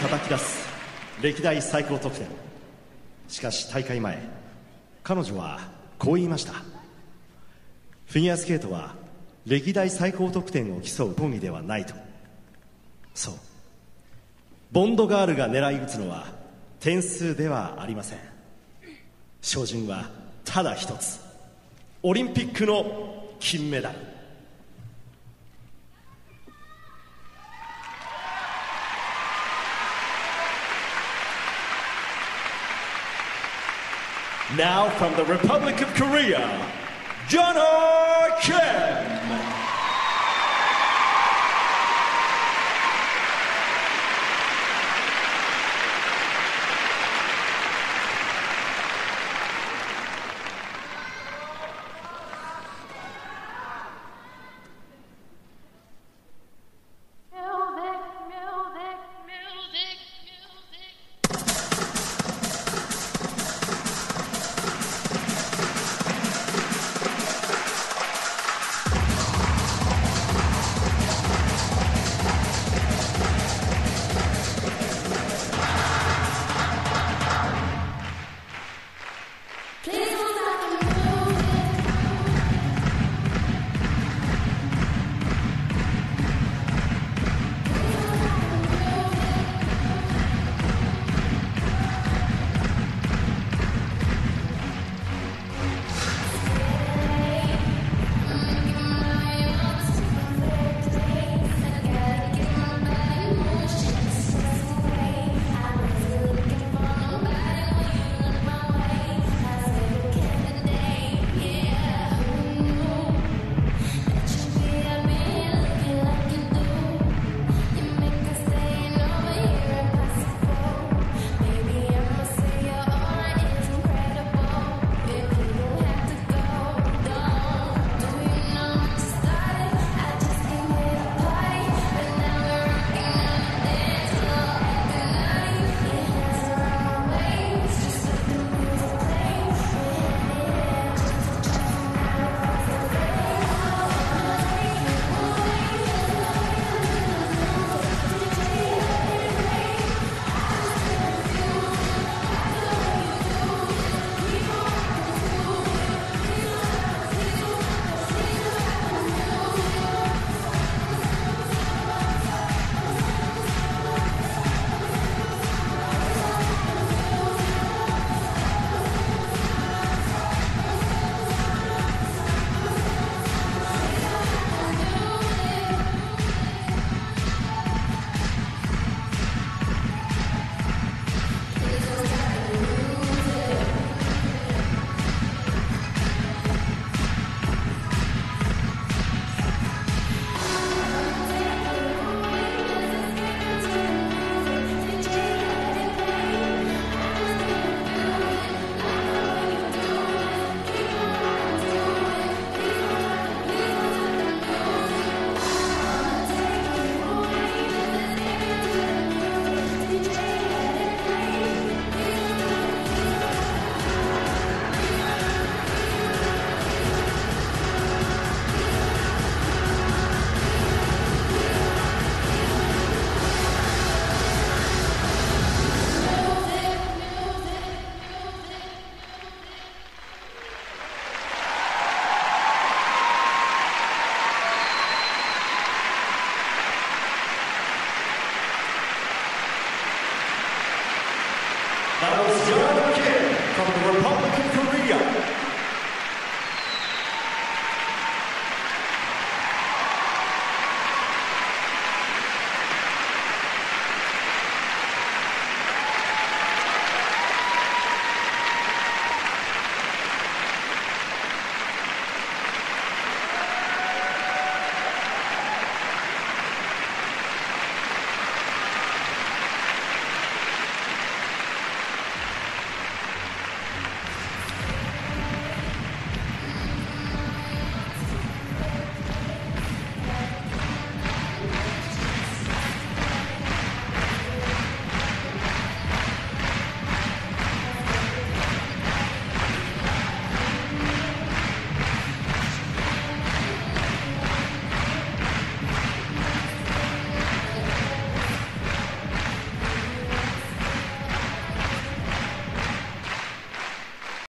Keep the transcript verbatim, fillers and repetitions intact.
叩き出す歴代最高得点。しかし大会前、彼女はこう言いました。フィギュアスケートは歴代最高得点を競う競技ではないと。そう、ボンドガールが狙い撃つのは点数ではありません。照準はただ一つ、オリンピックの金メダル。Now from the Republic of Korea, Jonna Kim. That was